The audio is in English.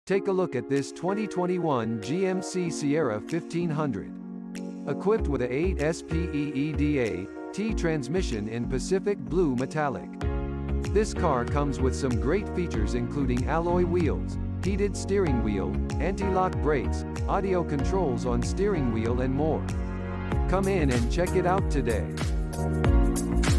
Take a look at this 2021 GMC Sierra 1500. Equipped with a 8-speed transmission in Pacific Blue Metallic. This car comes with some great features including alloy wheels, heated steering wheel, anti-lock brakes, audio controls on steering wheel and more. Come in and check it out today.